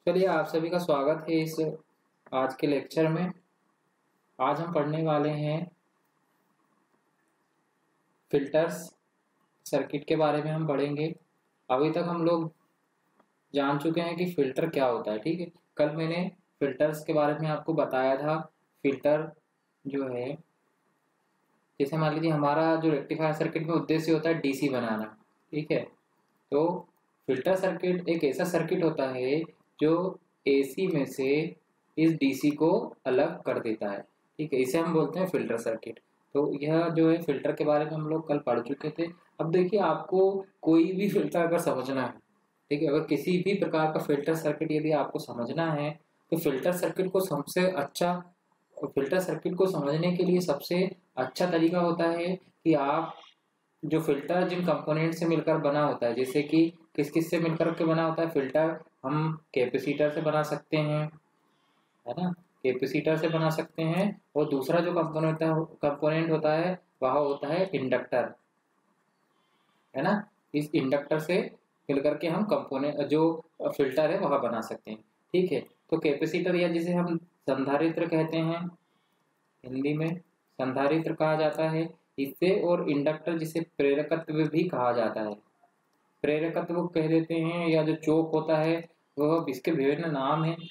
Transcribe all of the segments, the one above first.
चलिए आप सभी का स्वागत है इस आज के लेक्चर में। आज हम पढ़ने वाले हैं फिल्टर्स सर्किट के बारे में हम पढ़ेंगे। अभी तक हम लोग जान चुके हैं कि फिल्टर क्या होता है। ठीक है, कल मैंने फिल्टर्स के बारे में आपको बताया था। फिल्टर जो है, जैसे मान लीजिए हमारा जो रेक्टिफायर सर्किट में उद्देश्य होता है डीसी बनाना। ठीक है, तो फिल्टर सर्किट एक ऐसा सर्किट होता है जो एसी में से इस डीसी को अलग कर देता है। ठीक है, इसे हम बोलते हैं फिल्टर सर्किट। तो यह जो है फिल्टर के बारे में हम लोग कल पढ़ चुके थे। अब देखिए, आपको कोई भी फिल्टर अगर समझना है, ठीक है, अगर किसी भी प्रकार का फिल्टर सर्किट यदि आपको समझना है तो फिल्टर सर्किट को समझने के लिए सबसे अच्छा तरीका होता है कि आप जो फिल्टर जिन कंपोनेंट से मिलकर बना होता है, जैसे कि किस किस से मिलकर के बना होता है फिल्टर, हम कैपेसिटर से बना सकते हैं, है ना, कैपेसिटर से बना सकते हैं। और दूसरा जो कंपोनेंट होता है वह होता है इंडक्टर, है ना। इस इंडक्टर से मिलकर के हम कंपोनेंट जो फिल्टर है वह बना सकते हैं। ठीक है, तो कैपेसिटर या जिसे हम संधारित्र कहते हैं, हिंदी में संधारित्र कहा जाता है इसे, और इंडक्टर जिसे प्रेरकत्व भी कहा जाता है, प्रेरकत्व कह देते हैं, या जो चोक होता है वह, इसके विभिन्न नाम है।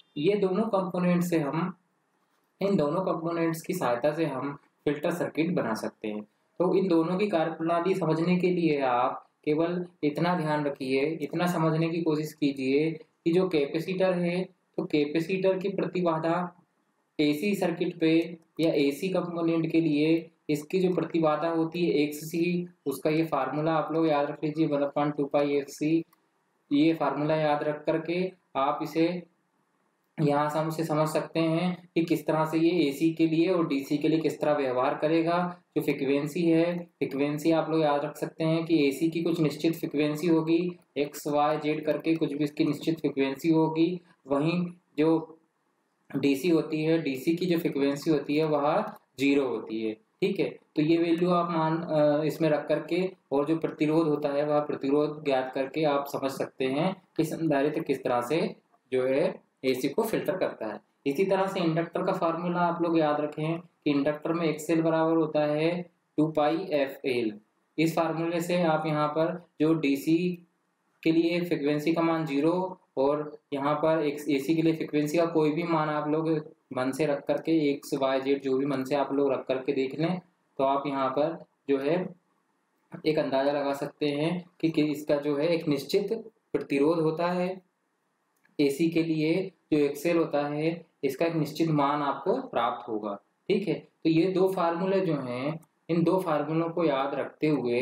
इन दोनों कंपोनेंट्स की सहायता से हम फिल्टर सर्किट बना सकते हैं। तो इन दोनों की कार्यप्रणाली समझने के लिए आप केवल इतना ध्यान रखिए, इतना समझने की कोशिश कीजिए कि जो कैपेसिटर है, तो कैपेसिटर की प्रतिबाधा एसी सर्किट पे या एसी कंपोनेंट के लिए इसकी जो प्रतिबाधा होती है XC, उसका ये फार्मूला आप लोग याद रख लीजिए, 1/2πXC। ये फार्मूला याद रख करके आप इसे यहाँ से हम इसे समझ सकते हैं कि किस तरह से ये एसी के लिए और डीसी के लिए किस तरह व्यवहार करेगा। जो फ्रिक्वेंसी है, फ्रिक्वेंसी आप लोग याद रख सकते हैं कि एसी की कुछ निश्चित फ्रिक्वेंसी होगी, XY Z करके कुछ भी इसकी निश्चित फ्रिक्वेंसी होगी। वहीं जो डीसी होती है, डीसी की जो फ्रिक्वेंसी होती है वह 0 होती है। ठीक है, तो ये वैल्यू आप इसमें रख करके, और जो प्रतिरोध होता है वह प्रतिरोध ज्ञात करके आप समझ सकते हैं कि संधारित्र किस तरह से जो है एसी को फिल्टर करता है। इसी तरह से इंडक्टर का फार्मूला आप लोग याद रखें कि इंडक्टर में XL बराबर होता है 2πfL। इस फार्मूले से आप यहाँ पर जो डीसी के लिए फ्रिक्वेंसी का मान 0 और यहाँ पर एसी के लिए फ्रिक्वेंसी का कोई भी मान आप लोग मन से रख करके, XYZ जो भी मन से आप लोग रख करके देख लें, तो आप यहाँ पर जो है एक अंदाजा लगा सकते हैं कि इसका जो है एक निश्चित प्रतिरोध होता है। एसी के लिए जो XL होता है इसका एक निश्चित मान आपको प्राप्त होगा। ठीक है, तो ये दो फार्मूले जो हैं, इन दो फार्मूलों को याद रखते हुए,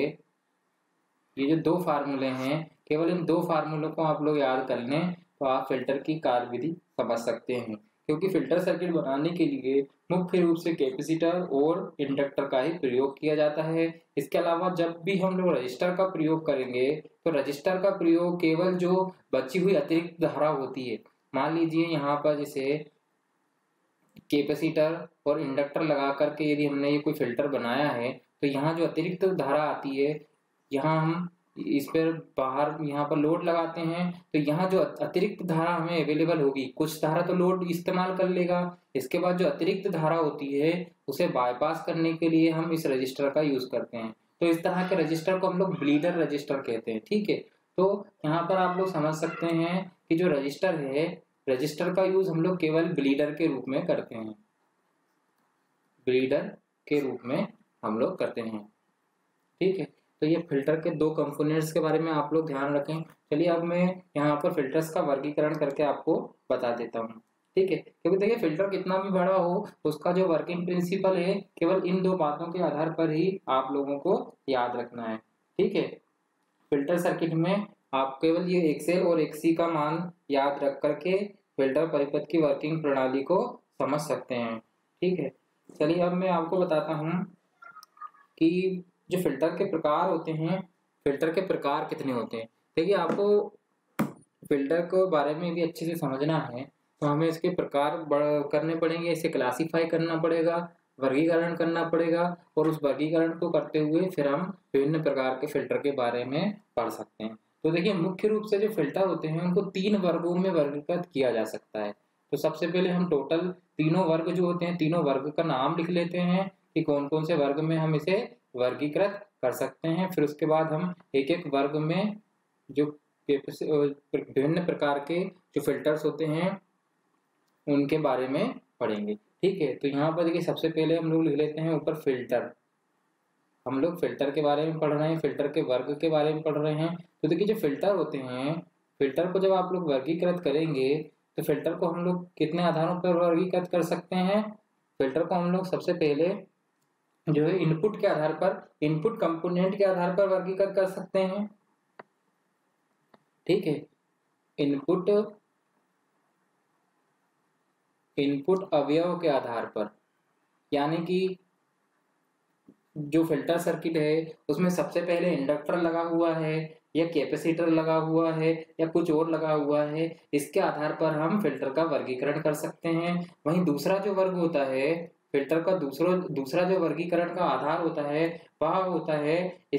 ये जो दो फार्मूले हैं, केवल इन दो फार्मूलों को आप लोग याद कर लें तो आप फिल्टर की कार्यविधि समझ सकते हैं। क्योंकि फिल्टर सर्किट बनाने के लिए मुख्य रूप से कैपेसिटर और इंडक्टर का ही प्रयोग किया जाता है। इसके अलावा जब भी हम लोग रजिस्टर का प्रयोग करेंगे तो रजिस्टर का प्रयोग केवल जो बची हुई अतिरिक्त धारा होती है, मान लीजिए यहाँ पर जैसे कैपेसिटर और इंडक्टर लगा करके यदि हमने ये कोई फिल्टर बनाया है, तो यहाँ जो अतिरिक्त धारा आती है, यहाँ हम इस पर बाहर यहाँ पर लोड लगाते हैं, तो यहाँ जो अतिरिक्त धारा हमें अवेलेबल होगी, कुछ धारा तो लोड इस्तेमाल कर लेगा, इसके बाद जो अतिरिक्त धारा होती है उसे बाईपास करने के लिए हम इस रजिस्टर का यूज करते हैं। तो इस तरह के रजिस्टर को हम लोग ब्लीडर रजिस्टर कहते हैं। ठीक है, तो यहाँ पर आप लोग समझ सकते हैं कि जो रजिस्टर है, रजिस्टर का यूज हम लोग केवल ब्लीडर के रूप में करते हैं, ब्लीडर के रूप में हम लोग करते हैं। ठीक है, तो ये फिल्टर के दो कंपोनेंट्स के बारे में आप लोग ध्यान रखें। चलिए अब मैं यहाँ पर फिल्टर्स का वर्गीकरण करके आपको बता देता हूँ। ठीक है, क्योंकि देखिए फिल्टर कितना भी बड़ा हो, उसका जो वर्किंग प्रिंसिपल है केवल इन दो बातों के आधार पर ही आप लोगों को याद रखना है। ठीक है, फिल्टर सर्किट में आप केवल ये XL और XC का मान याद रख करके फिल्टर परिपथ की वर्किंग प्रणाली को समझ सकते हैं। ठीक है, चलिए अब मैं आपको बताता हूँ कि जो फिल्टर के प्रकार होते हैं, फिल्टर के प्रकार कितने होते हैं। देखिए, आपको फिल्टर के बारे में भी अच्छे से समझना है तो हमें इसके प्रकार करने पड़ेंगे, इसे क्लासिफाई करना पड़ेगा, वर्गीकरण करना पड़ेगा, और उस वर्गीकरण को करते हुए फिर हम विभिन्न प्रकार के फिल्टर के बारे में पढ़ सकते हैं। तो देखिए मुख्य रूप से जो फिल्टर होते हैं उनको 3 वर्गों में वर्गीकृत किया जा सकता है। तो सबसे पहले हम टोटल तीनों वर्ग जो होते हैं, तीनों वर्ग का नाम लिख लेते हैं कि कौन कौन से वर्ग में हम इसे वर्गीकृत कर सकते हैं। फिर उसके बाद हम एक एक वर्ग में जो विभिन्न प्रकार के जो फिल्टर्स होते हैं उनके बारे में पढ़ेंगे। ठीक है, तो यहाँ पर देखिए सबसे पहले हम लोग लिख लेते हैं ऊपर फिल्टर। हम लोग फिल्टर के बारे में पढ़ रहे हैं, फिल्टर के वर्ग के बारे में पढ़ रहे हैं। तो देखिए जो फिल्टर होते हैं, फिल्टर को जब आप लोग वर्गीकृत करेंगे तो फिल्टर को हम लोग कितने आधारों पर वर्गीकृत कर सकते हैं। फिल्टर को हम लोग सबसे पहले जो है इनपुट के आधार पर, इनपुट कंपोनेंट के आधार पर वर्गीकृत कर सकते हैं। ठीक है, इनपुट अवयव के आधार पर, यानी कि जो फिल्टर सर्किट है उसमें सबसे पहले इंडक्टर लगा हुआ है या कैपेसिटर लगा हुआ है या कुछ और लगा हुआ है, इसके आधार पर हम फिल्टर का वर्गीकरण कर सकते हैं। वहीं दूसरा जो वर्ग होता है फिल्टर का, दूसरा जो वर्गीकरण का आधार होता है वह होता है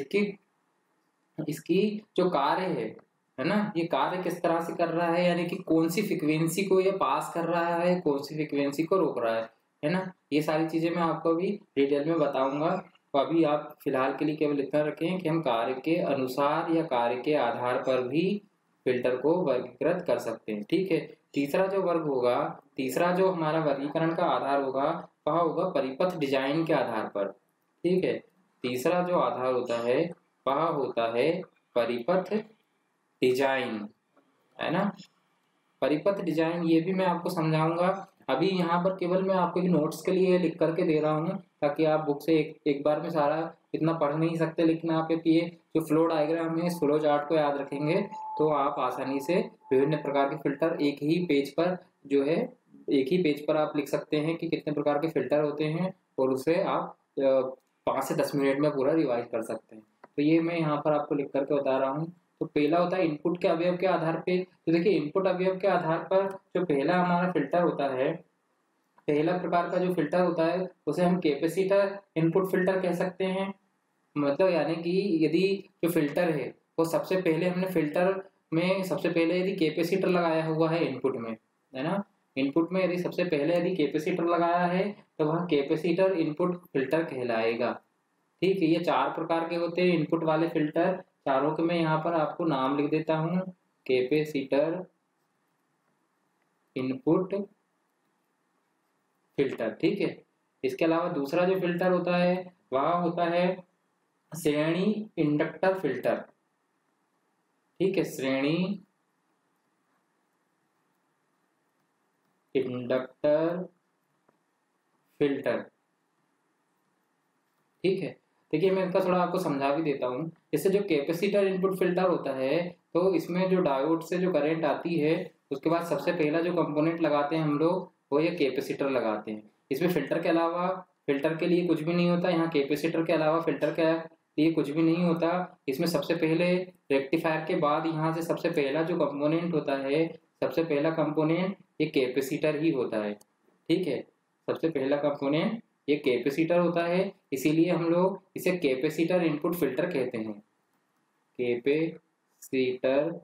इसकी जो कार्य है ना, ये कार्य किस तरह से कर रहा है, यानी कि कौन सी फ्रीक्वेंसी को ये पास कर रहा है, कौन सी फ्रीक्वेंसी को रोक रहा है ना। ये सारी चीजें मैं आपको अभी डिटेल में बताऊंगा। तो अभी आप फिलहाल के लिए केवल इतना रखें कि हम कार्य के अनुसार या कार्य के आधार पर भी फिल्टर को वर्गीकृत कर सकते हैं। ठीक है, तीसरा जो वर्ग होगा, तीसरा जो हमारा वर्गीकरण का आधार होगा वह होगा परिपथ डिजाइन के आधार पर। ठीक है, तीसरा जो आधार होता है वह होता है परिपथ डिजाइन, है ना। परिपथ डिजाइन ये भी मैं आपको समझाऊंगा। अभी यहाँ पर केवल मैं आपको नोट्स के लिए लिख करके दे रहा हूँ ताकि आप बुक से एक बार में सारा इतना पढ़ नहीं सकते, लेकिन आप ये जो फ्लो डायग्राम है इस फ्लो चार्ट को याद रखेंगे तो आप आसानी से विभिन्न प्रकार के फिल्टर एक ही पेज पर जो है, एक ही पेज पर आप लिख सकते हैं कि कितने प्रकार के फिल्टर होते हैं और उसे आप 5 से 10 मिनट में पूरा रिवाइज कर सकते हैं। तो ये मैं यहाँ पर आपको लिख करके बता रहा हूँ। तो पहला होता है इनपुट के अवयव के आधार पे। तो देखिए इनपुट अवयव के आधार पर जो पहला हमारा फिल्टर होता है, पहला प्रकार का जो फिल्टर होता है उसे हम कैपेसिटर इनपुट फिल्टर कह सकते हैं। मतलब यानी कि यदि जो फिल्टर है वो सबसे पहले हमने फिल्टर में सबसे पहले यदि कैपेसिटर लगाया हुआ है इनपुट में, है ना, इनपुट में यदि सबसे पहले यदि कैपेसिटर लगाया है तो वह कैपेसिटर इनपुट फिल्टर कहलाएगा। ठीक है, ये 4 प्रकार के होते हैं इनपुट वाले फिल्टर। चारों के मैं यहाँ पर आपको नाम लिख देता हूँ। Capacitor input filter. ठीक है, इसके अलावा दूसरा जो फिल्टर होता है वह होता है श्रेणी इंडक्टर फिल्टर। ठीक है, श्रेणी इंडक्टर फिल्टर। ठीक है, देखिए मैं इसका थोड़ा आपको समझा भी देता हूँ। जैसे जो कैपेसिटर इनपुट फिल्टर होता है तो इसमें जो डायोड से जो करंट आती है उसके बाद सबसे पहला जो कंपोनेंट लगाते हैं हम लोग वो ये कैपेसिटर लगाते हैं। इसमें फिल्टर के अलावा, फिल्टर के लिए कुछ भी नहीं होता, यहाँ कैपेसिटर के अलावा फिल्टर के लिए कुछ भी नहीं होता। इसमें सबसे पहले रेक्टिफायर के बाद यहाँ से सबसे पहला जो कंपोनेंट होता है, सबसे पहला कंपोनेंट ये कैपेसिटर ही होता है। ठीक है, सबसे पहला कंपोनेंट ये कैपेसिटर होता है, इसीलिए हम लोग इसे कैपेसिटर इनपुट फिल्टर कहते हैं। Capacitor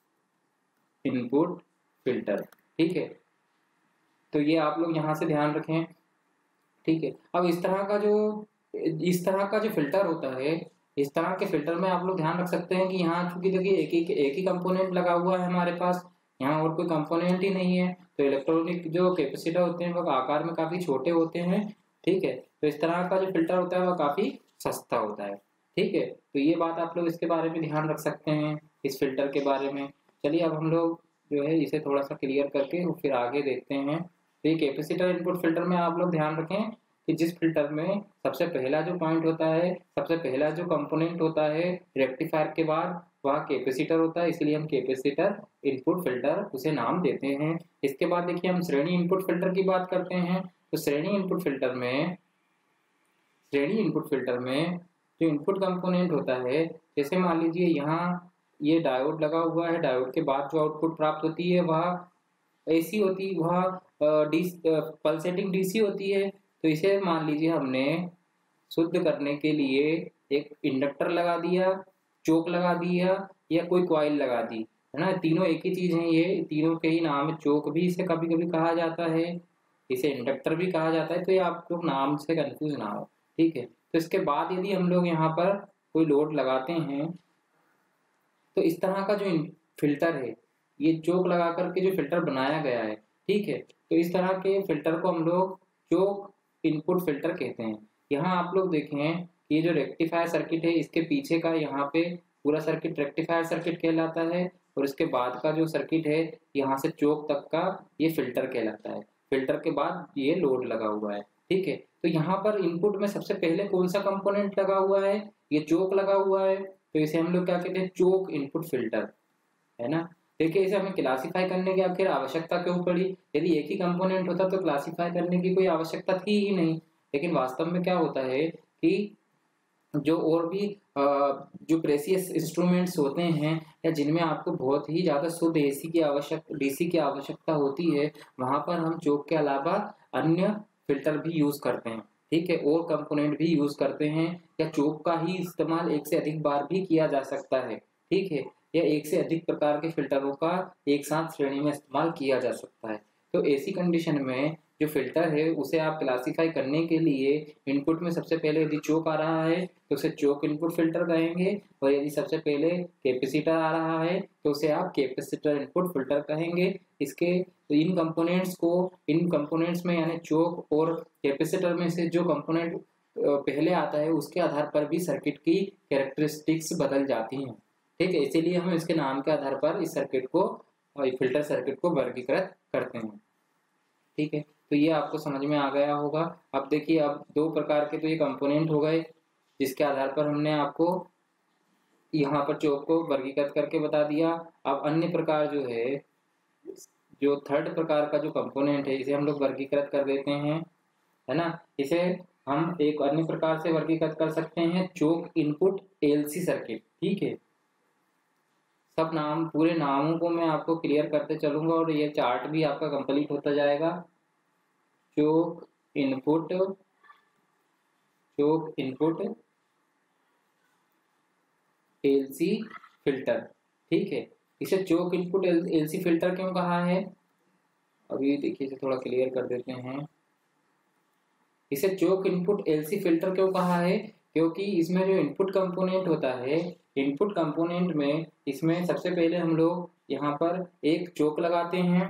input filter. ठीक है, तो ये आप लोग यहाँ से ध्यान रखें। ठीक है, अब इस तरह का जो फिल्टर होता है, इस तरह के फिल्टर में आप लोग ध्यान रख सकते हैं कि यहाँ चूंकि देखिए एक ही कंपोनेंट लगा हुआ है हमारे पास, यहाँ और कोई कंपोनेंट ही नहीं है, तो इलेक्ट्रॉनिक जो कैपेसिटर होते हैं वो आकार में काफी छोटे होते हैं। ठीक है, तो इस तरह का जो फिल्टर होता है वह काफी सस्ता होता है। ठीक है, तो ये बात आप लोग इसके बारे में ध्यान रख सकते हैं, इस फिल्टर के बारे में। चलिए अब हम लोग जो है इसे थोड़ा सा क्लियर करके फिर आगे देखते हैं। तो ये कैपेसिटर इनपुट फिल्टर में आप लोग ध्यान रखें कि जिस फिल्टर में सबसे पहला जो पॉइंट होता है, सबसे पहला जो कंपोनेंट होता है रेक्टिफायर के बाद वह कैपेसिटर होता है, इसलिए हम कैपेसिटर इनपुट फिल्टर उसे नाम देते हैं। इसके बाद देखिए हम श्रेणी इनपुट फिल्टर की बात करते हैं। तो श्रेणी इनपुट फिल्टर में जो इनपुट कंपोनेंट होता है, जैसे मान लीजिए यहाँ ये डायोड लगा हुआ है, डायोड के बाद जो आउटपुट प्राप्त होती है वह ऐसी होती, वह पल्सेटिंग डीसी होती है। तो इसे मान लीजिए हमने शुद्ध करने के लिए एक इंडक्टर लगा दिया, चोक लगा दिया या कोई कॉइल लगा दी, है ना। तीनों एक ही चीज है, ये तीनों के ही नाम है। चोक भी इसे कभी कभी कहा जाता है, इसे इंडक्टर भी कहा जाता है, तो ये आप लोग नाम से कंफ्यूज ना हो, ठीक है। तो इसके बाद यदि हम लोग यहाँ पर कोई लोड लगाते हैं तो इस तरह का जो फिल्टर है, ये चोक लगा करके जो फिल्टर बनाया गया है, ठीक है, तो इस तरह के फिल्टर को हम लोग चोक इनपुट फिल्टर कहते हैं। यहाँ आप लोग देखें कि ये जो रेक्टिफायर सर्किट है, इसके पीछे का यहाँ पे पूरा सर्किट रेक्टिफायर सर्किट कहलाता है, और इसके बाद का जो सर्किट है यहाँ से चोक तक का ये फिल्टर कहलाता है। फिल्टर के बाद ये लोड लगा हुआ है, ठीक है। तो यहाँ पर इनपुट में सबसे पहले कौन सा कंपोनेंट लगा हुआ है, ये चोक लगा हुआ है, तो इसे हम लोग क्या कहते हैं, चोक इनपुट फिल्टर, है ना। देखिए इसे हमें क्लासिफाई करने की आखिर आवश्यकता क्यों पड़ी, यदि एक ही कंपोनेंट होता तो क्लासिफाई करने की कोई आवश्यकता थी ही नहीं। लेकिन वास्तव में क्या होता है कि जो और भी जो प्रेसियस इंस्ट्रूमेंट्स होते हैं, या जिनमें आपको बहुत ही ज्यादा शुद्ध डीसी की आवश्यकता होती है, वहां पर हम चोक के अलावा अन्य फिल्टर भी यूज करते हैं, ठीक है, और कंपोनेंट भी यूज करते हैं, या चोक का ही इस्तेमाल एक से अधिक बार भी किया जा सकता है, ठीक है, या एक से अधिक प्रकार के फिल्टरों का एक साथ श्रेणी में इस्तेमाल किया जा सकता है। तो ऐसी कंडीशन में जो फिल्टर है उसे आप क्लासिफाई करने के लिए इनपुट में सबसे पहले यदि चोक आ रहा है तो उसे चोक इनपुट फिल्टर कहेंगे, और यदि सबसे पहले कैपेसिटर आ रहा है तो उसे आप कैपेसिटर इनपुट फिल्टर कहेंगे। इसके तो इन कंपोनेंट्स में यानी चोक और कैपेसिटर में से जो कंपोनेंट पहले आता है उसके आधार पर भी सर्किट की कैरेक्टरिस्टिक्स बदल जाती हैं, ठीक है। इसीलिए हम इसके नाम के आधार पर इस सर्किट को, फिल्टर सर्किट को वर्गीकृत करते हैं, ठीक है। तो ये आपको समझ में आ गया होगा। अब देखिए, अब दो प्रकार के तो ये कंपोनेंट हो गए जिसके आधार पर हमने आपको यहाँ पर चोक को वर्गीकृत करके बता दिया। अब अन्य प्रकार जो है, जो थर्ड प्रकार का जो कंपोनेंट है, इसे हम लोग वर्गीकृत कर देते हैं, है ना। इसे हम एक अन्य प्रकार से वर्गीकृत कर सकते हैं, चोक इनपुट एलसी सर्किट, ठीक है। सब नाम, पूरे नामों को मैं आपको क्लियर करते चलूंगा और ये चार्ट भी आपका कंप्लीट होता जाएगा। चोक इनपुट एलसी फिल्टर, ठीक है। इसे चोक इनपुट एलसी फिल्टर क्यों कहा है, अभी देखिए इसे थोड़ा क्लियर कर देते हैं। इसे चोक इनपुट एलसी फिल्टर क्यों कहा है, क्योंकि इसमें जो इनपुट कंपोनेंट होता है, इनपुट कंपोनेंट में इसमें सबसे पहले हम लोग यहाँ पर एक चोक लगाते हैं,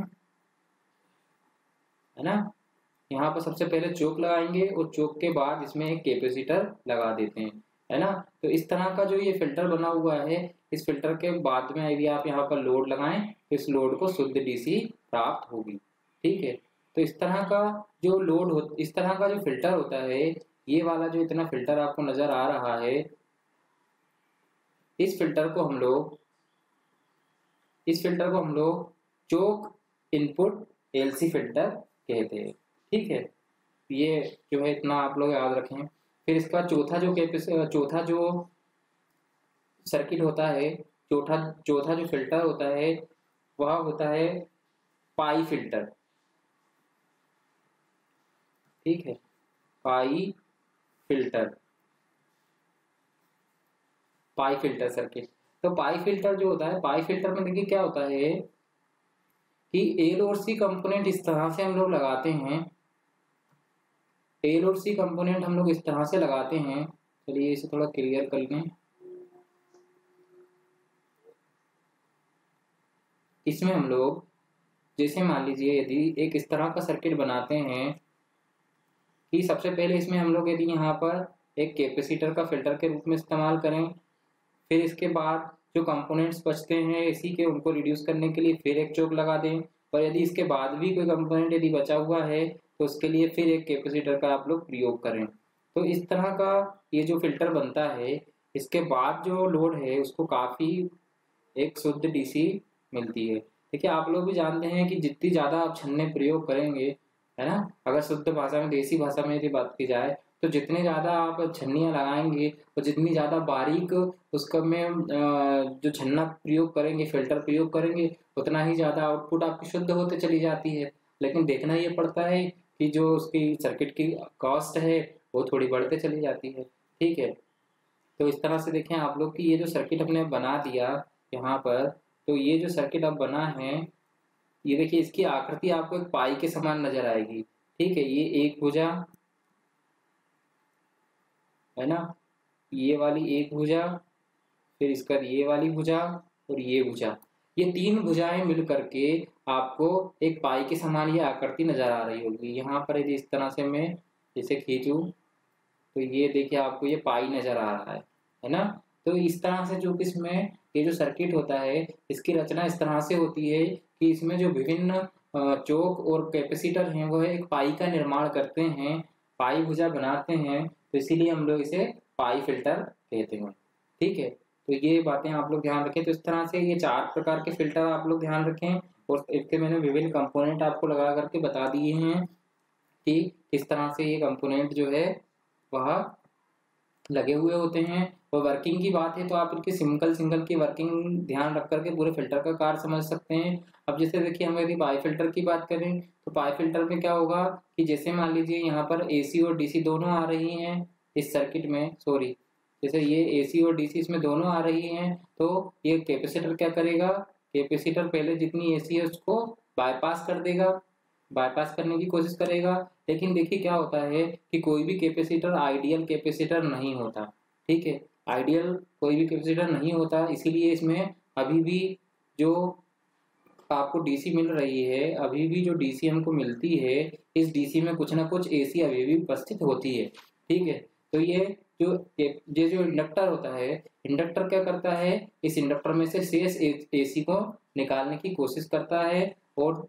है ना। यहाँ पर सबसे पहले चोक लगाएंगे और चोक के बाद इसमें एक कैपेसिटर लगा देते हैं, है ना। तो इस तरह का जो ये फिल्टर बना हुआ है, इस फिल्टर के बाद में यदि आप यहाँ पर लोड लगाएं तो इस लोड को शुद्ध डीसी प्राप्त होगी, ठीक है। तो इस तरह का जो इस तरह का जो फिल्टर होता है, ये वाला जो इतना फिल्टर आपको नजर आ रहा है, इस फिल्टर को हम लोग चोक इनपुट एलसी फिल्टर कहते हैं, ठीक है। ये जो है इतना आप लोग याद रखें। फिर इसका चौथा जो सर्किट होता है, चौथा जो फिल्टर होता है वह होता है पाई फिल्टर, ठीक है, पाई फिल्टर सर्किट। तो पाई फिल्टर जो होता है, पाई फिल्टर में देखिए क्या होता है कि एल और सी कंपोनेंट इस तरह से हम लोग लगाते हैं, एल और सी कंपोनेंट हम लोग इस तरह से लगाते हैं। चलिए इसे थोड़ा क्लियर कर लें। इसमें हम लोग जैसे मान लीजिए यदि एक इस तरह का सर्किट बनाते हैं कि सबसे पहले इसमें हम लोग यदि यहाँ पर एक कैपेसिटर का फिल्टर के रूप में इस्तेमाल करें, फिर इसके बाद जो कंपोनेंट्स बचते हैं इसी के, उनको रिड्यूस करने के लिए फिर एक चोक लगा दें, और यदि इसके बाद भी कोई कंपोनेंट यदि बचा हुआ है तो उसके लिए फिर एक कैपेसिटर का आप लोग प्रयोग करें। तो इस तरह का ये जो फिल्टर बनता है, इसके बाद जो लोड है उसको काफ़ी एक शुद्ध डीसी मिलती है। देखिए आप लोग भी जानते हैं कि जितनी ज़्यादा आप छन्ने प्रयोग करेंगे, है ना, अगर शुद्ध भाषा में, देसी भाषा में यदि बात की जाए, तो जितने ज़्यादा आप छन्नियाँ लगाएंगे और जितनी ज़्यादा बारीक उसका में जो छन्ना प्रयोग करेंगे, फिल्टर प्रयोग करेंगे, उतना ही ज़्यादा आउटपुट आपकी शुद्ध होते चली जाती है। लेकिन देखना ये पड़ता है कि जो उसकी सर्किट की कॉस्ट है वो थोड़ी बढ़ते चली जाती है, ठीक है। तो इस तरह से देखें आप लोग कि ये जो सर्किट हमने बना दिया, यहाँ पर, तो ये जो सर्किट अब बना है, ये देखिए इसकी आकृति आपको एक पाई के समान नजर आएगी। ठीक है, ये एक भुजा है ना, ये वाली एक भुजा, फिर इसका ये वाली भुजा और ये भुजा, ये तीन भुजाएं मिल करके आपको एक पाई के समान ये आकृति नजर आ रही होगी। यहाँ पर यदि इस तरह से मैं इसे खींचूं तो ये देखिए आपको ये पाई नजर आ रहा है ना। तो इस तरह से जो इसमें ये जो सर्किट होता है, इसकी रचना इस तरह से होती है कि इसमें जो विभिन्न चोक और कैपेसिटर हैं वो एक पाई का निर्माण करते हैं, पाई भुजा बनाते हैं, तो इसीलिए हम लोग इसे पाई फिल्टर कहते हैं। ठीक है, तो ये बातें आप लोग ध्यान रखें। तो इस तरह से ये 4 प्रकार के फिल्टर आप लोग ध्यान रखें, और इसके मैंने विभिन्न कंपोनेंट आपको लगा करके बता दिए हैं कि किस तरह से ये कंपोनेंट जो है वह लगे हुए होते हैं। और वर्किंग की बात है तो आप इनकी सिंगल की वर्किंग ध्यान रख करके पूरे फिल्टर का कार्य समझ सकते हैं। अब जैसे देखिए हम यदि पाई फिल्टर की बात करें तो पाई फिल्टर में क्या होगा कि जैसे मान लीजिए यहाँ पर एसी और डीसी दोनों आ रही हैं इस सर्किट में, सॉरी, जैसे ये एसी और डीसी इसमें दोनों आ रही हैं, तो ये कैपेसिटर क्या करेगा, कैपेसिटर पहले जितनी एसी है उसको बाईपास कर देगा, बाईपास करने की कोशिश करेगा। लेकिन देखिए क्या होता है कि कोई भी कैपेसिटर आइडियल कैपेसिटर नहीं होता। ठीक है, आइडियल कोई भी कैपेसिटर नहीं होता, इसीलिए इसमें अभी भी जो आपको डीसी मिल रही है, अभी भी जो डीसी हमको मिलती है, इस डीसी में कुछ ना कुछ एसी अभी भी उपस्थित होती है। ठीक है, तो ये जो इंडक्टर होता है, इंडक्टर क्या करता है, इस इंडक्टर में से शेष एसी को निकालने की कोशिश करता है और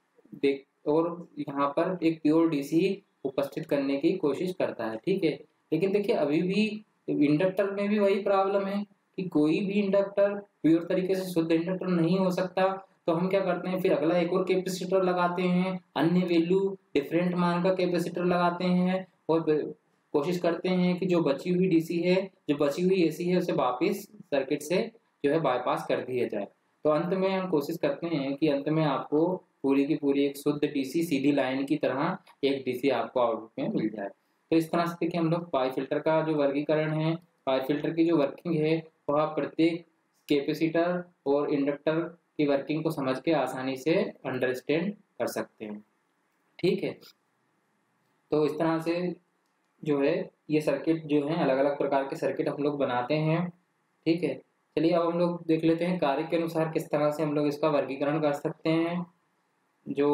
यहाँ पर एक प्योर डीसी उपस्थित करने की कोशिश करता है। ठीक है, लेकिन देखिए अभी भी इंडक्टर में भी वही प्रॉब्लम है कि कोई भी इंडक्टर प्योर तरीके से शुद्ध इंडक्टर नहीं हो सकता। तो हम क्या करते हैं, फिर अगला एक और कैपेसिटर लगाते हैं, अन्य वैल्यू डिफरेंट मान का कैपेसिटर लगाते हैं और कोशिश करते हैं कि जो बची हुई डीसी है, जो बची हुई एसी है, उसे वापस सर्किट से जो है बाईपास कर दिया जाए। तो अंत में हम कोशिश करते हैं कि अंत में आपको पूरी की पूरी एक शुद्ध डीसी सीधी लाइन की तरह एक डीसी आपको आउटपुट में मिल जाए। तो इस तरह से देखिए हम लोग पाई फिल्टर का जो वर्गीकरण है, पाई फिल्टर की जो वर्किंग है, वह प्रत्येक कैपेसिटर और इंडक्टर की वर्किंग को समझ के आसानी से अंडरस्टैंड कर सकते हैं। ठीक है, तो इस तरह से जो है ये सर्किट जो है अलग अलग प्रकार के सर्किट हम लोग बनाते हैं। ठीक है, चलिए अब हम लोग देख लेते हैं कार्य के अनुसार किस तरह से हम लोग इसका वर्गीकरण कर सकते हैं। जो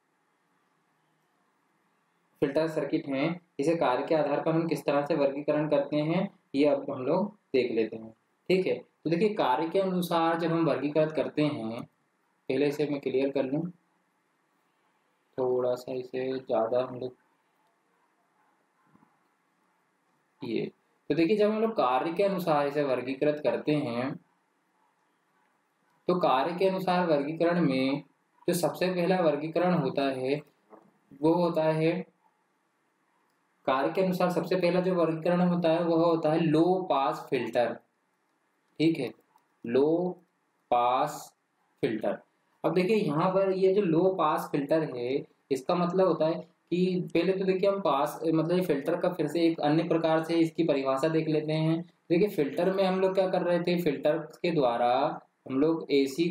फिल्टर सर्किट हैं, इसे कार्य के आधार पर हम किस तरह से वर्गीकरण करते हैं, ये अब हम लोग देख लेते हैं। ठीक है, तो देखिए कार्य के अनुसार जब हम वर्गीकृत करते हैं, पहले इसे मैं क्लियर कर लूं, थोड़ा सा इसे ज्यादा हम लोग ये, तो देखिए जब हम लोग कार्य के अनुसार इसे वर्गीकृत करते हैं, तो कार्य के अनुसार वर्गीकरण में जो सबसे पहला वर्गीकरण होता है वो होता है, कार्य के अनुसार सबसे पहला जो वर्गीकरण होता है वह होता है लो पास फिल्टर। ठीक है, लो पास फिल्टर। अब देखिए यहाँ पर ये जो लो पास फिल्टर है, इसका मतलब होता है कि पहले तो देखिए हम पास मतलब फिल्टर का फिर से एक अन्य प्रकार से इसकी परिभाषा देख लेते हैं। देखिए फिल्टर में हम लोग क्या कर रहे थे, फिल्टर के द्वारा हम लोग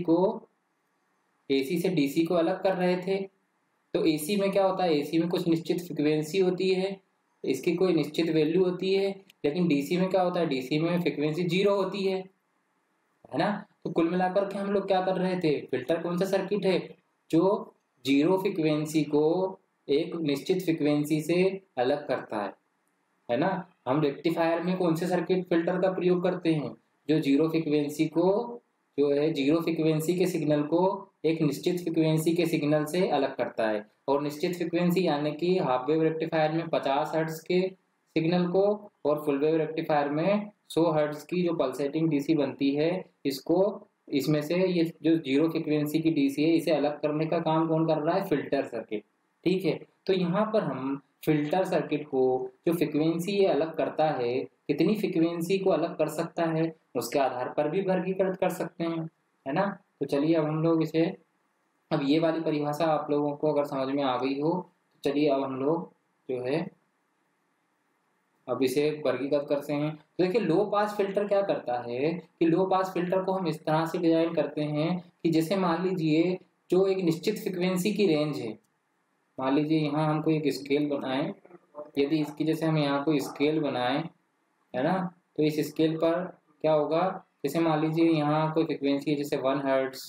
एसी से डीसी को अलग कर रहे थे। तो एसी में क्या होता है, एसी में कुछ निश्चित फ्रिक्वेंसी होती है, इसकी कोई निश्चित वैल्यू होती है, लेकिन डीसी में क्या होता है, डीसी में फ्रिक्वेंसी 0 होती है ना। तो कुल मिलाकर के हम लोग क्या कर रहे थे, फिल्टर कौन सा सर्किट है जो 0 फ्रिक्वेंसी को एक निश्चित फ्रिक्वेंसी से अलग करता है ना। हम रेक्टिफायर में कौन से सर्किट फिल्टर का प्रयोग करते हैं, जो 0 फ्रिक्वेंसी को जो है 0 फ्रिक्वेंसी के सिग्नल को एक निश्चित फ्रिक्वेंसी के सिग्नल से अलग करता है। और निश्चित फ्रिक्वेंसी यानी कि हाफ वेव रेक्टिफायर में 50 हर्ट्ज के सिग्नल को और फुल वेव रेक्टिफायर में 100 हर्ट्ज की जो पल्सेटिंग डीसी बनती है, इसको इसमें से ये जो 0 फ्रिक्वेंसी की डीसी है इसे अलग करने का काम कौन कर रहा है, फिल्टर सर्किट। ठीक है, तो यहाँ पर हम फिल्टर सर्किट को जो फ्रिक्वेंसी ये अलग करता है, कितनी फ्रिक्वेंसी को अलग कर सकता है, उसके आधार पर भी वर्गीकृत कर सकते हैं, है ना। तो चलिए अब हम लोग इसे, अब ये वाली परिभाषा आप लोगों को अगर समझ में आ गई हो तो चलिए अब हम लोग जो है अब इसे वर्गीकृत करते हैं तो देखिए लो पास फिल्टर क्या करता है कि लो पास फिल्टर को हम इस तरह से डिजाइन करते हैं कि जैसे मान लीजिए जो एक निश्चित फ्रिक्वेंसी की रेंज है, मान लीजिए यहाँ हम कोई एक स्केल बनाएं, यदि इसकी जैसे हम यहाँ कोई स्केल बनाएं, है ना, तो इस स्केल पर क्या होगा, जैसे मान लीजिए यहाँ कोई फ्रिक्वेंसी है जैसे 1 हर्ट्ज,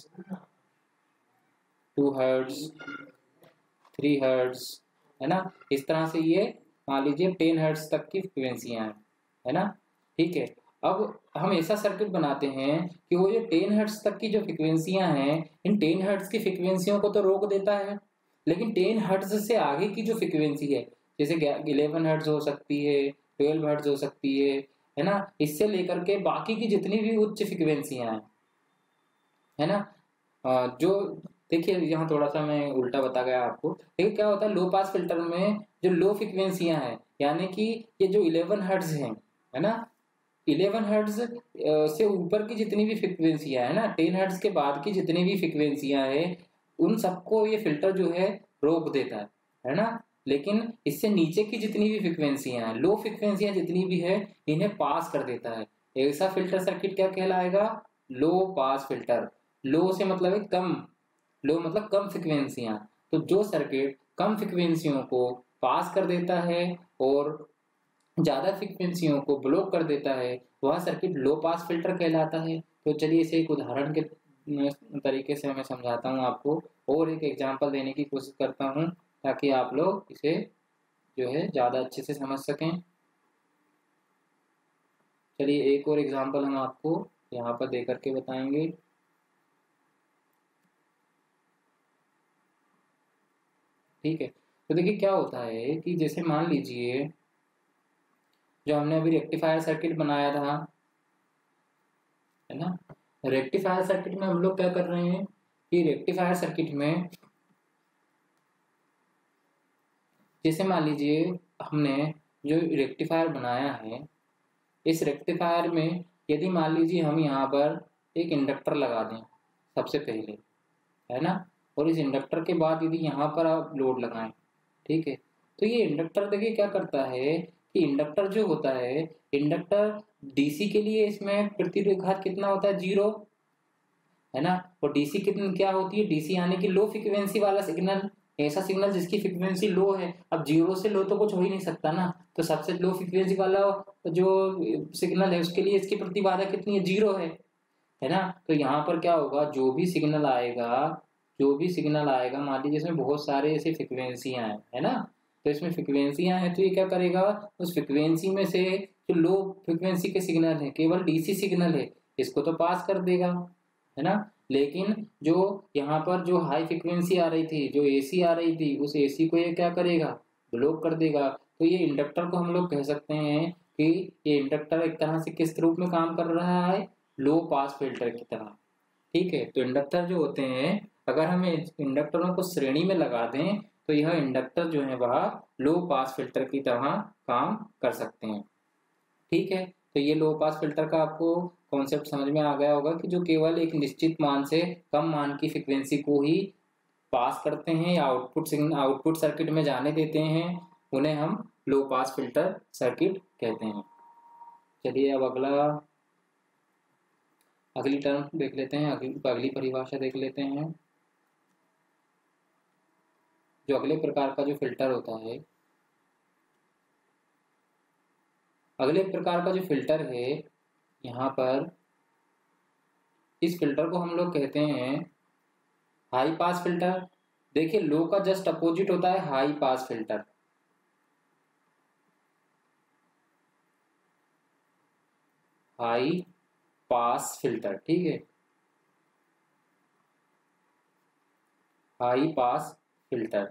2 हर्ट्ज, 3 हर्ट्ज, है ना, इस तरह से ये मान लीजिए 10 हर्ट्ज तक की फ्रिक्वेंसियां हैं, है ना, ठीक है। अब हम ऐसा सर्किट बनाते हैं कि वो जो 10 हर्ट्ज तक की जो फ्रिक्वेंसियां हैं, इन 10 हर्ट्ज की फ्रिक्वेंसियों को तो रोक देता है, लेकिन 10 हर्ट्ज से आगे की जो फ्रिक्वेंसी है जैसे 11 हर्ट्ज हो सकती है, 12 हर्ट्ज हो सकती है ना, इससे लेकर के बाकी की जितनी भी उच्च फ्रिक्वेंसियां हैं, है ना, जो देखिए यहाँ थोड़ा सा मैं उल्टा बता गया आपको। देखिए क्या होता है लो पास फिल्टर में जो लो फ्रिक्वेंसियां हैं, यानी कि ये जो 11 हर्ट्ज हैं, है ना, 11 हर्ट्ज से ऊपर की जितनी भी फ्रिक्वेंसियां है ना, 10 हर्ट्ज के बाद की जितनी भी फ्रिक्वेंसियां हैं, उन सबको ये फिल्टर जो है रोक देता है ना। लेकिन इससे नीचे की जितनी भी फ्रिक्वेंसियां हैं, लो फ्रिक्वेंसियां जितनी भी है, इन्हें पास कर देता है। ऐसा फिल्टर सर्किट क्या कहलाएगा, लो पास फिल्टर। लो से मतलब है कम, लो मतलब कम फ्रिक्वेंसियां, तो जो सर्किट कम फ्रिक्वेंसियों को पास कर देता है और ज्यादा फ्रिक्वेंसियों को ब्लॉक कर देता है, वह सर्किट लो पास फिल्टर कहलाता है। तो चलिए इसे एक उदाहरण के तरीके से मैं समझाता हूँ आपको, और एक एग्जांपल देने की कोशिश करता हूँ ताकि आप लोग इसे जो है ज्यादा अच्छे से समझ सकें। चलिए एक और एग्जांपल हम आपको यहाँ पर दे करके बताएंगे। ठीक है, तो देखिए क्या होता है कि जैसे मान लीजिए जो हमने अभी रेक्टिफायर सर्किट बनाया था, है ना, रेक्टिफायर सर्किट में हम लोग क्या कर रहे हैं कि रेक्टिफायर सर्किट में जैसे मान लीजिए हमने जो रेक्टिफायर बनाया है, इस रेक्टिफायर में यदि मान लीजिए हम यहाँ पर एक इंडक्टर लगा दें सबसे पहले, है ना, और इस इंडक्टर के बाद यदि यहाँ पर आप लोड लगाएं, ठीक है, तो ये इंडक्टर देखिए क्या करता है कि इंडक्टर जो होता है, इंडक्टर डीसी के लिए इसमें प्रतिरोधक कितना होता है, 0, है ना, और डीसी कितनी क्या होती है, डीसी यानी कि लो फ्रिक्वेंसी वाला सिग्नल, ऐसा सिग्नल जिसकी फ्रिक्वेंसी लो है। अब 0 से लो तो कुछ हो ही नहीं सकता ना, तो सबसे लो फ्रिक्वेंसी वाला जो सिग्नल है उसके लिए इसकी प्रतिबाधा कितनी है, 0 है ना। तो यहाँ पर क्या होगा, जो भी सिग्नल आएगा, जो भी सिग्नल आएगा, मान लीजिए इसमें बहुत सारे ऐसे फ्रिक्वेंसियां हैं, है ना, तो इसमें फ्रिक्वेंसियां हैं, तो ये क्या करेगा, उस फ्रिक्वेंसी में से जो लो फ्रिक्वेंसी के सिग्नल है, केवल डीसी सिग्नल है, इसको तो पास कर देगा, है ना। लेकिन जो यहाँ पर जो हाई फ्रिक्वेंसी आ रही थी, जो एसी आ रही थी, उस एसी को ये क्या करेगा, ब्लॉक कर देगा। तो ये इंडक्टर को हम लोग कह सकते हैं कि ये इंडक्टर एक तरह से किस रूप में काम कर रहा है, लो पास फिल्टर की तरह। ठीक है, तो इंडक्टर जो होते हैं, अगर हम इंडक्टरों को श्रेणी में लगा दें तो यह इंडक्टर जो है वह लो पास फिल्टर की तरह काम कर सकते हैं। ठीक है, तो ये लो पास फिल्टर का आपको कॉन्सेप्ट समझ में आ गया होगा कि जो केवल एक निश्चित मान से कम मान की फ्रिक्वेंसी को ही पास करते हैं या आउटपुट सर्किट में जाने देते हैं, उन्हें हम लो पास फिल्टर सर्किट कहते हैं। चलिए अब अगली टर्म देख लेते हैं, अगली परिभाषा देख लेते हैं। जो अगले प्रकार का जो फिल्टर होता है, अगले प्रकार का जो फिल्टर है, यहाँ पर इस फिल्टर को हम लोग कहते हैं हाई पास फिल्टर। देखिए लो का जस्ट अपोजिट होता है high pass filter. High pass filter, ठीक है, हाई पास फिल्टर,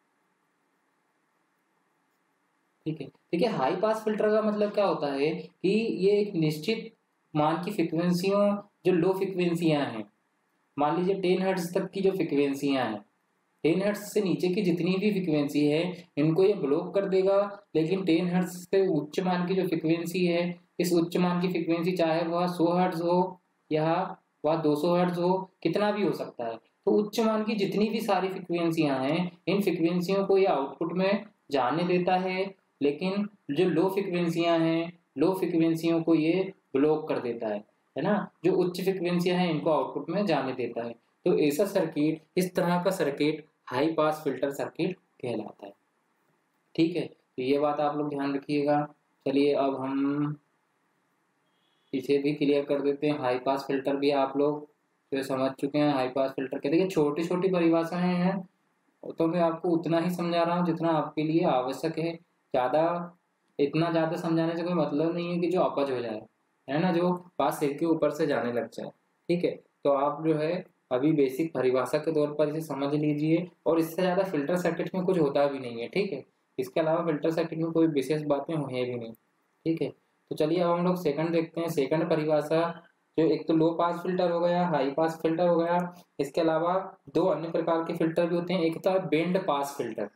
ठीक है। देखिए हाई पास फिल्टर का मतलब क्या होता है कि ये एक निश्चित मान की फ्रिक्वेंसियों, जो लो फ्रिक्वेंसियां हैं, मान लीजिए 10 हर्ट्ज तक की जो फ्रिक्वेंसियां हैं, 10 हर्ट्ज से नीचे की जितनी भी फ्रिक्वेंसी है, इनको ये ब्लॉक कर देगा। लेकिन 10 हर्ट्ज से उच्च मान की जो फ्रिक्वेंसी है, इस उच्च मान की फ्रिक्वेंसी चाहे वह 100 हर्ट्ज हो या वह 200 हर्ट्ज हो, कितना भी हो सकता है, तो उच्च मान की जितनी भी सारी फ्रिक्वेंसियां हैं, इन फ्रिक्वेंसियों को ये आउटपुट में जाने देता है लेकिन जो लो फ्रिक्वेंसियां हैं, लो फ्रिक्वेंसियों को ये ब्लॉक कर देता है ना। जो उच्च फ्रिक्वेंसियां हैं इनको आउटपुट में जाने देता है। तो ऐसा सर्किट, इस तरह का circuit high pass filter circuit कहलाता है। ठीक है, तो ये बात आप लोग ध्यान रखिएगा। चलिए अब हम इसे भी क्लियर कर देते हैं। हाई पास फिल्टर भी आप लोग जो समझ चुके हैं। हाई पास फिल्टर के देखिए छोटी छोटी परिभाषाएं हैं, तो मैं आपको उतना ही समझा रहा हूँ जितना आपके लिए आवश्यक है। इतना ज़्यादा समझाने से कोई मतलब नहीं है कि जो अपच हो जाए, है ना, जो बात सिर के ऊपर से जाने लग जाए। ठीक है, तो आप जो है अभी बेसिक परिभाषा के तौर पर इसे समझ लीजिए, और इससे ज़्यादा फिल्टर सर्किट में कुछ होता भी नहीं है। ठीक है, इसके अलावा फिल्टर सर्किट में कोई विशेष बातें हैं भी नहीं। ठीक है, तो चलिए अब हम लोग सेकंड देखते हैं। सेकंड परिभाषा, जो एक तो लो पास फिल्टर हो गया, हाई पास फिल्टर हो गया, इसके अलावा दो अन्य प्रकार के फिल्टर भी होते हैं। एक तो है बैंड पास फिल्टर,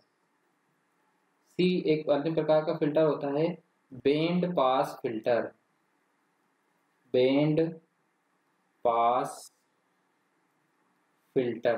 एक अन्य प्रकार का फिल्टर होता है band pass filter. Band pass filter,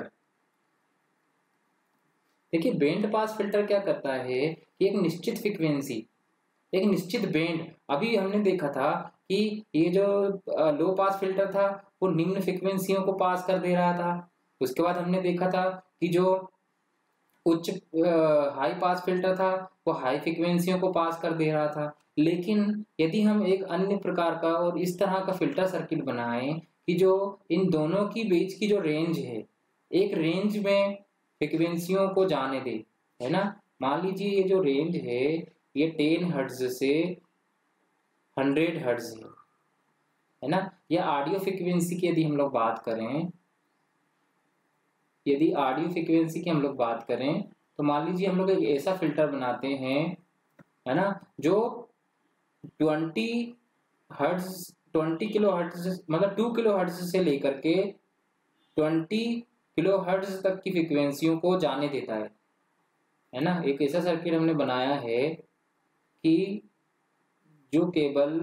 देखिए बैंड पास फिल्टर क्या करता है कि एक निश्चित फ्रीक्वेंसी, एक निश्चित बैंड, अभी हमने देखा था कि ये जो लो पास फिल्टर था वो निम्न फ्रीक्वेंसियों को पास कर दे रहा था। उसके बाद हमने देखा था कि जो उच्च हाई पास फिल्टर था वो हाई फ्रीक्वेंसियों को पास कर दे रहा था। लेकिन यदि हम एक अन्य प्रकार का और इस तरह का फिल्टर सर्किट बनाएं कि जो इन दोनों की बीच की जो रेंज है, एक रेंज में फ्रीक्वेंसियों को जाने दे, है ना। मान लीजिए ये जो रेंज है ये 10 हर्ट्ज से 100 हर्ट्ज है ना। या ऑडियो फ्रीक्वेंसी की यदि हम लोग बात करें, यदि ऑडियो फ्रीक्वेंसी की हम लोग बात करें, तो मान लीजिए हम लोग एक ऐसा फिल्टर बनाते हैं, है ना, जो 20 हर्ट्ज 20 किलो हर्ट्ज मतलब 2 किलो हर्ट्ज से लेकर के 20 किलो हर्ट्ज तक की फ्रीक्वेंसियों को जाने देता है ना। एक ऐसा सर्किट हमने बनाया है कि जो केवल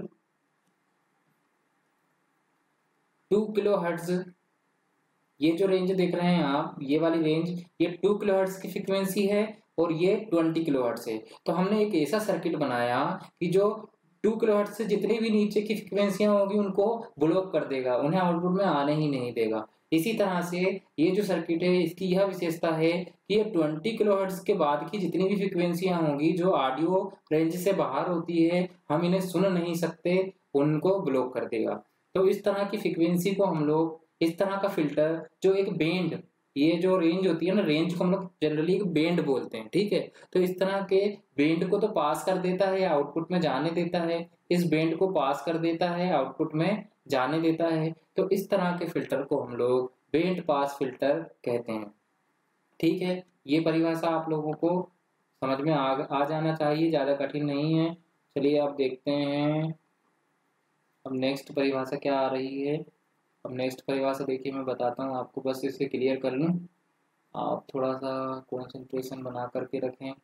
2 किलो हर्ट्ज, ये जो रेंज देख रहे हैं आप, ये वाली रेंज, ये 2 किलो हर्ट्ज की फ्रीक्वेंसी है और ये 20 किलो हर्ट्ज है। तो हमने एक ऐसा सर्किट बनाया कि जो 2 किलो हर्ट्ज से जितनी भी नीचे की फ्रीक्वेंसियां होगी उनको ब्लॉक कर देगा, उन्हें आउटपुट में आने ही नहीं देगा। इसी तरह से ये जो सर्किट है इसकी यह विशेषता है कि ये 20 किलो हर्ट्ज के बाद की जितनी भी फ्रीक्वेंसियां होंगी जो ऑडियो रेंज से बाहर होती है, हम इन्हें सुन नहीं सकते, उनको ब्लॉक कर देगा। तो इस तरह की फ्रीक्वेंसी को हम लोग, इस तरह का फिल्टर जो एक बैंड, ये जो रेंज होती है ना, रेंज को हम लोग जनरली एक बैंड बोलते हैं। ठीक है, तो इस तरह के बैंड को तो पास कर देता है, आउटपुट में जाने देता है, इस बैंड को पास कर देता है, आउटपुट में जाने देता है। तो इस तरह के फिल्टर को हम लोग बैंड पास फिल्टर कहते हैं। ठीक है, ये परिभाषा आप लोगों को समझ में आ जाना चाहिए, ज्यादा कठिन नहीं है। चलिए अब देखते हैं अब नेक्स्ट परिभाषा क्या आ रही है। अब नेक्स्ट परिभाषा देखिए मैं बताता हूँ आपको, बस इसे क्लियर कर लूँ, आप थोड़ा सा कंसंट्रेशन बना करके रखें।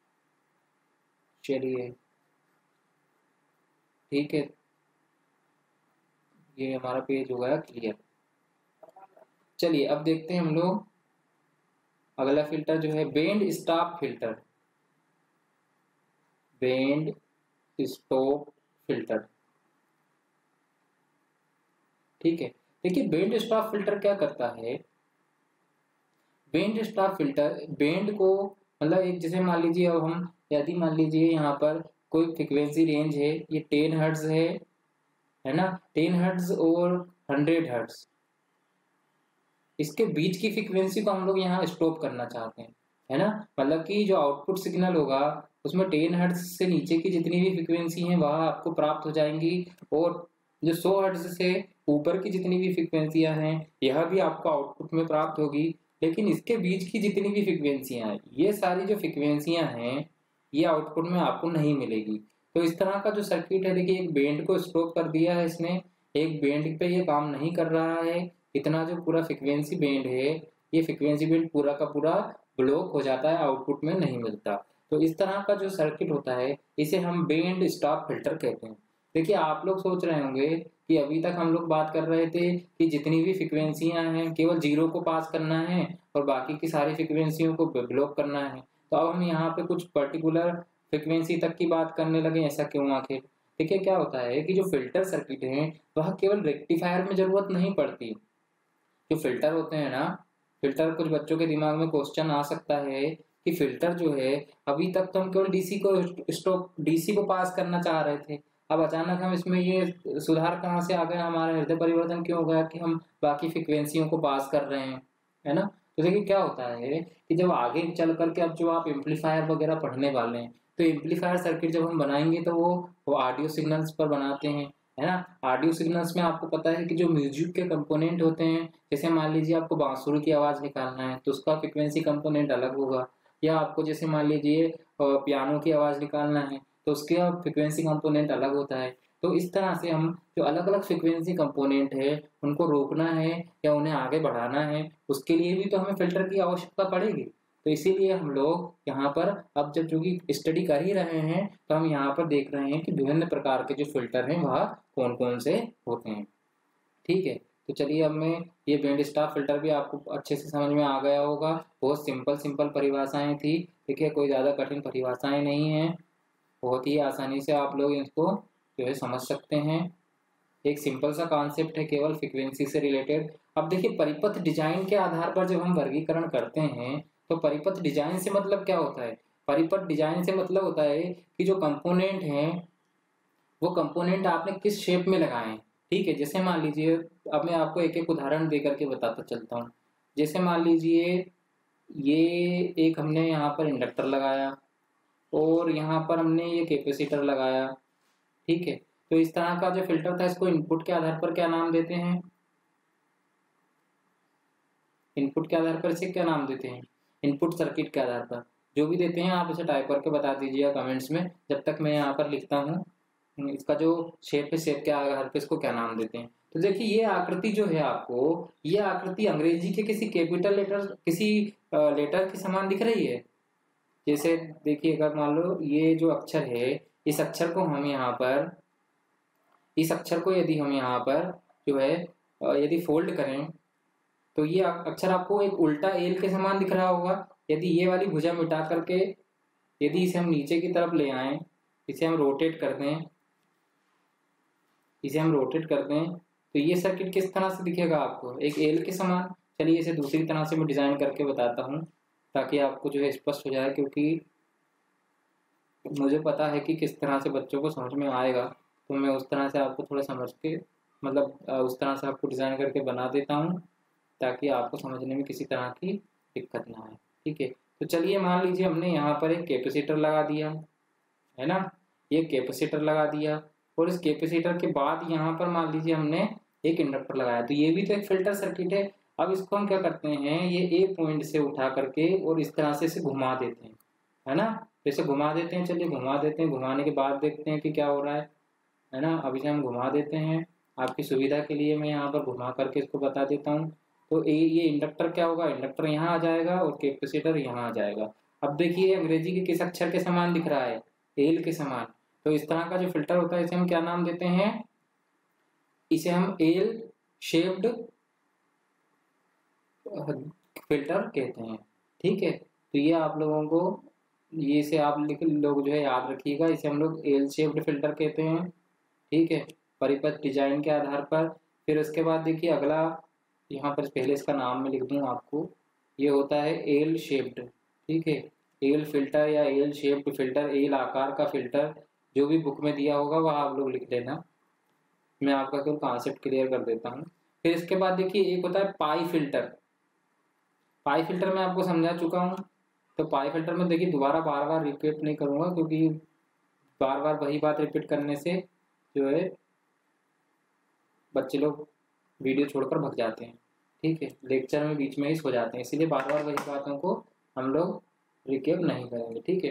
चलिए ठीक है, ये हमारा पेज हो गया क्लियर। चलिए अब देखते हैं हम लोग अगला फिल्टर जो है band stop filter. Band stop filter, ठीक है। देखिए बैंड स्टॉप फिल्टर क्या करता है, बैंड स्टॉप फिल्टर बैंड को मतलब एक, जैसे मान लीजिए अब हम, यदि मान लीजिए यहाँ पर कोई फ्रीक्वेंसी रेंज है, ये 10 हर्ट्ज है ना, 10 हर्ट्ज और 100 हर्ट्ज, इसके बीच की फ्रीक्वेंसी को हम लोग यहाँ स्टॉप करना चाहते हैं, है ना। मतलब कि जो आउटपुट सिग्नल होगा उसमें 10 हर्ट्ज से नीचे की जितनी भी फ्रीक्वेंसी है वह आपको प्राप्त हो जाएंगी, और जो 100 हर्ट्ज से ऊपर की जितनी भी फ्रीक्वेंसियां हैं यह भी आपको आउटपुट में प्राप्त होगी। लेकिन इसके बीच की जितनी भी फ्रीक्वेंसियां हैं, ये सारी जो फ्रीक्वेंसियां हैं ये आउटपुट में आपको नहीं मिलेगी। तो इस तरह का जो सर्किट है, देखिए एक बैंड को स्टॉप कर दिया है इसने, एक बैंड पे ये काम नहीं कर रहा है, इतना जो पूरा फ्रीक्वेंसी बैंड है ये फ्रीक्वेंसी बैंड पूरा का पूरा ब्लॉक हो जाता है, आउटपुट में नहीं मिलता। तो इस तरह का जो सर्किट होता है इसे हम बैंड स्टॉप फिल्टर कहते हैं। देखिए आप लोग सोच रहे होंगे कि अभी तक हम लोग बात कर रहे थे कि जितनी भी फ्रीक्वेंसियां हैं केवल 0 को पास करना है और बाकी की सारी फ्रीक्वेंसियों को ब्लॉक करना है। तो अब हम यहाँ पे कुछ पर्टिकुलर फ्रिक्वेंसी तक की बात करने लगे, ऐसा क्यों आखिर? देखिए क्या होता है कि जो फिल्टर सर्किट है वह केवल रेक्टिफायर में जरूरत नहीं पड़ती। जो फिल्टर होते हैं ना, फिल्टर, कुछ बच्चों के दिमाग में क्वेश्चन आ सकता है कि फिल्टर जो है, अभी तक तो हम केवल डीसी को पास करना चाह रहे थे, अब अचानक हम इसमें ये सुधार कहाँ से आ गया, हमारा हृदय परिवर्तन क्यों हो गया कि हम बाकी फ्रिक्वेंसियों को पास कर रहे हैं, है ना? तो देखिए क्या होता है कि जब आगे चल करके अब जो आप एम्पलीफायर वगैरह पढ़ने वाले हैं, तो एम्पलीफायर सर्किट जब हम बनाएंगे तो वो ऑडियो सिग्नल्स पर बनाते हैं, है ना? ऑडियो सिग्नल्स में आपको पता है कि जो म्यूजिक के कंपोनेंट होते हैं, जैसे मान लीजिए आपको बांसुरी की आवाज निकालना है तो उसका फ्रिक्वेंसी कंपोनेंट अलग होगा, या आपको जैसे मान लीजिए पियानो की आवाज निकालना है तो उसका फ्रिक्वेंसी कंपोनेंट अलग होता है। तो इस तरह से हम जो अलग अलग फ्रिक्वेंसी कंपोनेंट है उनको रोकना है या उन्हें आगे बढ़ाना है, उसके लिए भी तो हमें फिल्टर की आवश्यकता पड़ेगी। तो इसीलिए हम लोग यहाँ पर अब जब जो कि स्टडी कर ही रहे हैं तो हम यहाँ पर देख रहे हैं कि विभिन्न प्रकार के जो फिल्टर हैं वह कौन कौन से होते हैं। ठीक है, तो चलिए अब मैं ये बैंड स्टॉप फिल्टर भी आपको अच्छे से समझ में आ गया होगा। बहुत सिंपल सिंपल परिभाषाएं थी, देखिए कोई ज़्यादा कठिन परिभाषाएं नहीं हैं, बहुत ही आसानी से आप लोग इसको जो है समझ सकते हैं। एक सिंपल सा कॉन्सेप्ट है केवल फ्रीक्वेंसी से रिलेटेड। अब देखिए परिपथ डिजाइन के आधार पर जब हम वर्गीकरण करते हैं तो परिपथ डिजाइन से मतलब क्या होता है? परिपथ डिजाइन से मतलब होता है कि जो कंपोनेंट हैं वो कंपोनेंट आपने किस शेप में लगाए हैं। ठीक है, जैसे मान लीजिए, अब मैं आपको एक एक उदाहरण दे करके बताता चलता हूँ। जैसे मान लीजिए ये एक हमने यहाँ पर इंडक्टर लगाया और यहाँ पर हमने ये कैपेसिटर लगाया। ठीक है, तो इस तरह का जो फिल्टर था इसको इनपुट के आधार पर क्या नाम देते हैं? इनपुट के आधार पर इसे क्या नाम देते हैं? इनपुट सर्किट के आधार पर जो भी देते हैं आप इसे टाइप करके बता दीजिएगा कमेंट्स में, जब तक मैं यहाँ पर लिखता हूँ इसका जो शेप है, शेप के आधार पर इसको क्या नाम देते हैं। तो देखिए ये आकृति जो है आपको, ये आकृति अंग्रेजी के किसी कैपिटल लेटर, किसी लेटर के समान दिख रही है। जैसे देखिए अगर मान लो ये जो अक्षर है, इस अक्षर को हम यहाँ पर, इस अक्षर को यदि हम यहाँ पर जो है यदि फोल्ड करें तो ये अक्षर आपको एक उल्टा एल के समान दिख रहा होगा। यदि ये वाली भुजा मिटा करके यदि इसे हम नीचे की तरफ ले आएं, इसे हम रोटेट कर दें, इसे हम रोटेट कर दें तो ये सर्किट किस तरह से दिखेगा आपको? एक एल के समान। चलिए इसे दूसरी तरह से मैं डिजाइन करके बताता हूँ ताकि आपको जो है स्पष्ट हो जाए, क्योंकि मुझे पता है कि किस तरह से बच्चों को समझ में आएगा, तो मैं उस तरह से आपको थोड़ा समझ के मतलब उस तरह से आपको डिज़ाइन करके बना देता हूँ ताकि आपको समझने में किसी तरह की दिक्कत ना आए। ठीक है, तो चलिए मान लीजिए हमने यहाँ पर एक कैपेसिटर लगा दिया, है ना? ये कैपेसिटर लगा दिया और इस कैपेसिटर के बाद यहाँ पर मान लीजिए हमने एक इंडक्टर लगाया, तो ये भी तो एक फिल्टर सर्किट है। अब इसको हम क्या करते हैं, ये ए पॉइंट से उठा करके और इस तरह से इसे घुमा देते हैं, है ना? जैसे घुमा देते हैं, चलिए घुमा देते हैं, घुमाने के बाद देखते हैं कि क्या हो रहा है ना? अभी से हम घुमा देते हैं, आपकी सुविधा के लिए मैं यहाँ पर घुमा करके इसको बता देता हूँ। तो ये इंडक्टर क्या होगा, इंडक्टर यहाँ आ जाएगा और कैपेसिटर यहाँ आ जाएगा। अब देखिए अंग्रेजी के किस अक्षर के समान दिख रहा है? एल के समान। तो इस तरह का जो फिल्टर होता है इसे हम क्या नाम देते हैं? इसे हम एल शेप्ड फिल्टर कहते हैं। ठीक है, तो ये आप लोगों को, ये से आप लोग जो है याद रखिएगा, इसे हम लोग एल शेप्ड फिल्टर कहते हैं। ठीक है, परिपथ डिजाइन के आधार पर। फिर उसके बाद देखिए अगला, यहाँ पर पहले इसका नाम मैं लिख दूँ आपको, ये होता है एल शेप्ड। ठीक है, एल फिल्टर या एल शेप्ड फिल्टर, एल आकार का फिल्टर, जो भी बुक में दिया होगा वह आप लोग लिख लेना, मैं आपका केवल कॉन्सेप्ट क्लियर कर देता हूँ। फिर इसके बाद देखिए एक होता है पाई फिल्टर। पाई फिल्टर मैं आपको समझा चुका हूँ। तो पाई फिल्टर में देखिए दोबारा बार बार रिपीट नहीं करूँगा, क्योंकि बार बार वही बात रिपीट करने से जो है बच्चे लोग वीडियो छोड़कर भग जाते हैं। ठीक है, लेक्चर में बीच में ही सो जाते हैं, इसीलिए बार बार वही बातों को हम लोग रिकेप नहीं करेंगे। ठीक है,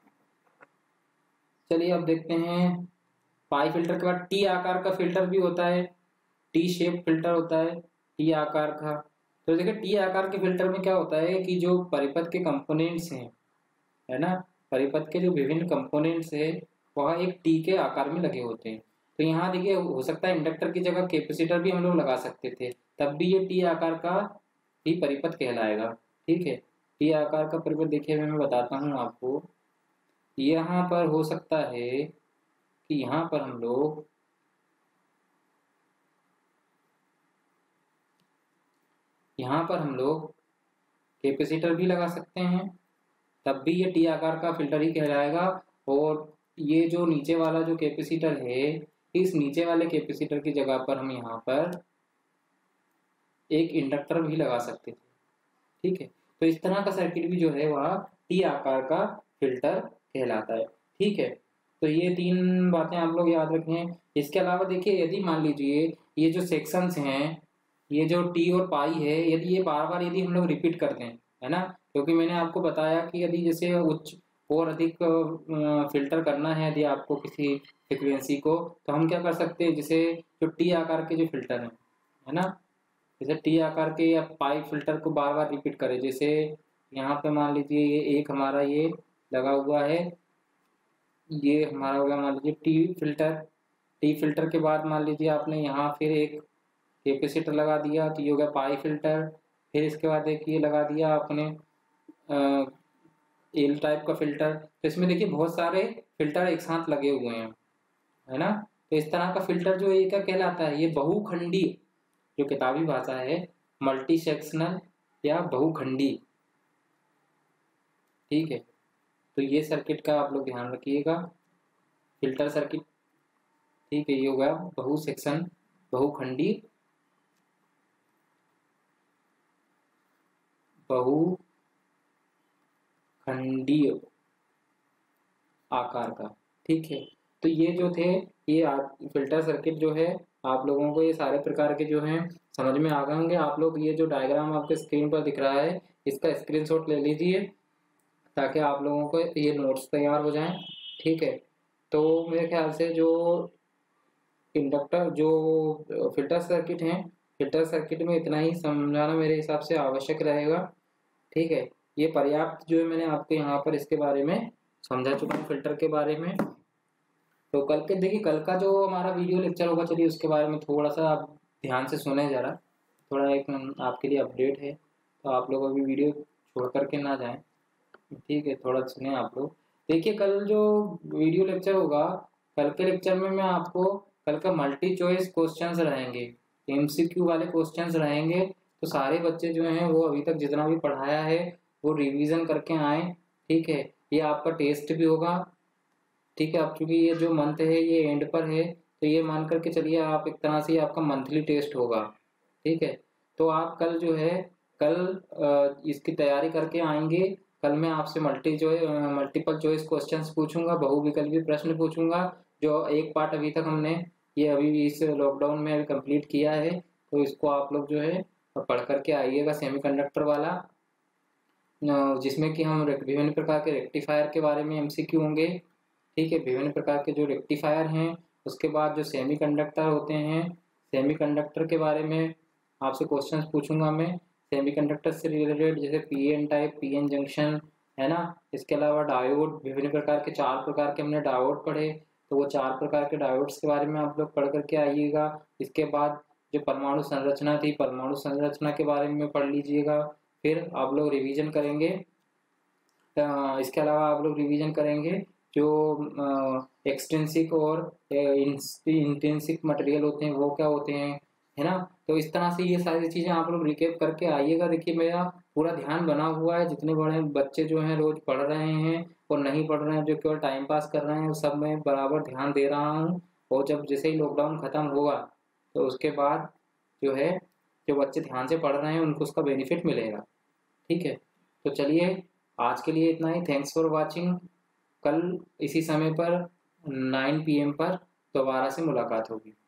चलिए अब देखते हैं पाई फिल्टर के बाद टी आकार का फिल्टर भी होता है, टी शेप फिल्टर होता है, टी आकार का। तो देखिए टी आकार के फिल्टर में क्या होता है कि जो परिपथ के कंपोनेंट्स हैं, है ना, परिपथ के जो विभिन्न कंपोनेंट्स है वह एक टी के आकार में लगे होते हैं। तो यहाँ देखिए हो सकता है इंडक्टर की जगह कैपेसिटर भी हम लोग लगा सकते थे, तब भी ये टी आकार का ही परिपथ कहलाएगा। ठीक है, टी आकार का परिपथ देखिए मैं बताता हूँ आपको। यहाँ पर हो सकता है कि यहाँ पर हम लोग कैपेसिटर भी लगा सकते हैं, तब भी ये टी आकार का फिल्टर ही कहलाएगा। और ये जो नीचे वाला जो कैपेसिटर है, इस नीचे वाले कैपेसिटर की जगह पर हम यहाँ पर एक इंडक्टर भी लगा सकते थे। ठीक है, तो इस तरह का सर्किट भी जो है वह टी आकार का फिल्टर कहलाता है। ठीक है, तो ये 3 बातें आप लोग याद रखें। इसके अलावा देखिए, यदि मान लीजिए ये जो सेक्शंस हैं, ये जो टी और पाई है, यदि ये बार बार यदि हम लोग रिपीट करते हैं, है ना, क्योंकि मैंने आपको बताया कि यदि जैसे उच्च और अधिक फिल्टर करना है यदि आपको किसी फ्रिक्वेंसी को, तो हम क्या कर सकते हैं, जैसे जो टी आकार के जो फिल्टर हैं, है ना, जैसे टी आकार के या पाई फिल्टर को बार बार रिपीट करें। जैसे यहाँ पे मान लीजिए ये एक हमारा ये लगा हुआ है, ये हमारा हो गया मान लीजिए टी फिल्टर के बाद मान लीजिए आपने यहाँ फिर एक कैपेसिटर लगा दिया, तो ये हो गया पाई फिल्टर। फिर इसके बाद एक ये लगा दिया आपने एल टाइप का फिल्टर। तो इसमें देखिए बहुत सारे फिल्टर एक साथ लगे हुए हैं, है ना। तो इस तरह का फिल्टर जो ये क्या कहलाता है, ये बहुखंडी, जो किताबी भाषा है, मल्टी सेक्शनल या बहुखंडी। ठीक है, तो ये सर्किट का आप लोग ध्यान रखिएगा, फिल्टर सर्किट। ठीक है, ये हो गया बहु सेक्शन, बहुखंडी, बहुखंडीय आकार का। ठीक है, तो ये जो थे ये फिल्टर सर्किट जो है, आप लोगों को ये सारे प्रकार के जो हैं समझ में आ गए होंगे। आप लोग ये जो डायग्राम आपके स्क्रीन पर दिख रहा है, इसका स्क्रीनशॉट ले लीजिए ताकि आप लोगों को ये नोट्स तैयार हो जाएं। ठीक है, तो मेरे ख्याल से जो इंडक्टर जो फिल्टर सर्किट हैं, फिल्टर सर्किट में इतना ही समझाना मेरे हिसाब से आवश्यक रहेगा। ठीक है, ये पर्याप्त जो है मैंने आपको यहाँ पर इसके बारे में समझा चुका हूँ, फिल्टर के बारे में। तो कल के देखिए, कल का जो हमारा वीडियो लेक्चर होगा, चलिए उसके बारे में थोड़ा सा आप ध्यान से सुने जरा, थोड़ा एक आपके लिए अपडेट है, तो आप लोग अभी वीडियो छोड़ करके ना जाएं। ठीक है, थोड़ा सुने आप लोग। देखिए, कल जो वीडियो लेक्चर होगा, कल के लेक्चर में मैं आपको कल का मल्टी चॉइस क्वेश्चंस रहेंगे, एमसीक्यू वाले क्वेश्चंस रहेंगे। तो सारे बच्चे जो हैं वो अभी तक जितना भी पढ़ाया है वो रिवीजन करके आए। ठीक है, ये आपका टेस्ट भी होगा। ठीक है, अब चूंकि ये जो मंथ है ये एंड पर है, तो ये मान करके चलिए आप एक तरह से आपका मंथली टेस्ट होगा। ठीक है, तो आप कल जो है इसकी तैयारी करके आएंगे। कल मैं आपसे मल्टीपल चॉइस क्वेश्चंस पूछूंगा, बहुविकल्पी प्रश्न पूछूंगा, जो एक पार्ट अभी तक हमने ये अभी इस लॉकडाउन में अभी कंप्लीट किया है। तो इसको आप लोग जो है पढ़ करके आइएगा, सेमीकंडक्टर वाला, जिसमें कि हम विभिन्न प्रकार के रेक्टिफायर के बारे में एमसीक्यू होंगे। ठीक है, विभिन्न प्रकार के जो रेक्टिफायर हैं, उसके बाद जो सेमीकंडक्टर होते हैं, सेमीकंडक्टर के बारे में आपसे क्वेश्चंस पूछूंगा मैं, सेमीकंडक्टर से रिलेटेड, जैसे पीएन टाइप, पीएन जंक्शन, है ना। इसके अलावा डायोड, विभिन्न प्रकार के 4 प्रकार के हमने डायोड पढ़े, तो वो 4 प्रकार के डायोड्स के बारे में आप लोग पढ़ करके आइएगा। इसके बाद जो परमाणु संरचना थी, परमाणु संरचना के बारे में पढ़ लीजिएगा। फिर आप लोग रिवीजन करेंगे, इसके अलावा आप लोग रिवीजन करेंगे जो एक्सट्रिंसिक और इंट्रिंसिक मटेरियल होते हैं वो क्या होते हैं, है ना। तो इस तरह से ये सारी चीजें आप लोग रिकेप करके आइएगा। देखिए, मेरा पूरा ध्यान बना हुआ है, जितने बड़े बच्चे जो हैं रोज पढ़ रहे हैं और नहीं पढ़ रहे हैं, जो केवल टाइम पास कर रहे हैं, वो सब मैं बराबर ध्यान दे रहा हूँ। और जब जैसे ही लॉकडाउन खत्म होगा, तो उसके बाद जो है जो बच्चे ध्यान से पढ़ रहे हैं उनको उसका बेनिफिट मिलेगा। ठीक है, तो चलिए आज के लिए इतना ही। Thanks for watching. कल इसी समय पर 9 PM पर दोबारा से मुलाकात होगी।